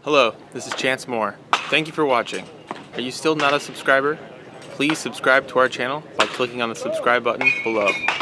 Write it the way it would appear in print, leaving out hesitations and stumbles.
Hello, this is Chance Moore. Thank you for watching. Are you still not a subscriber? Please subscribe to our channel by clicking on the subscribe button below.